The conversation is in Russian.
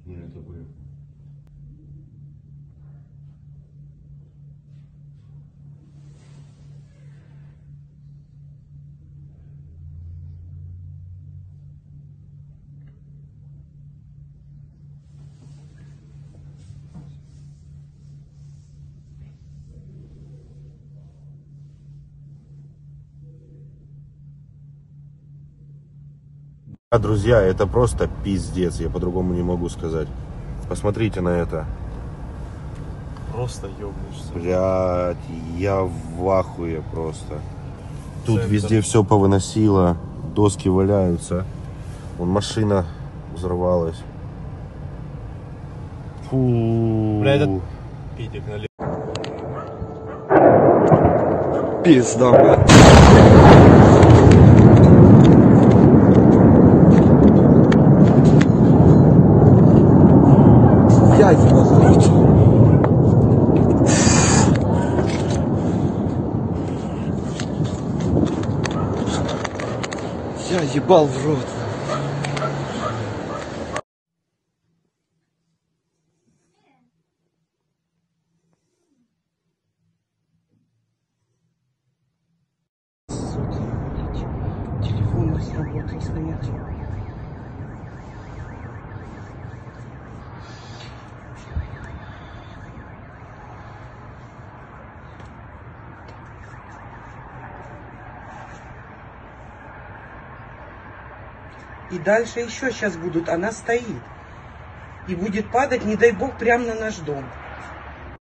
Ну, это бы... Друзья, это просто пиздец, я по-другому не могу сказать. Посмотрите на это. Просто ёбнешься. Блядь, я в ахуе просто. Тут везде все повыносило, доски валяются. Вон машина взорвалась. Фу. Бля, этот пидик налево. Пизда, блядь. Я его в рот. Я ебал в рот. Телефон не сработал, нет. И дальше еще сейчас будут, она стоит. И будет падать, не дай бог, прямо на наш дом.